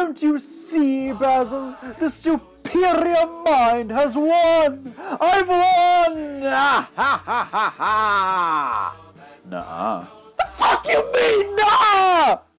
Don't you see, Basil? The superior mind has won! I've won! Ah, ha, ha, ha, ha! Nuh-uh.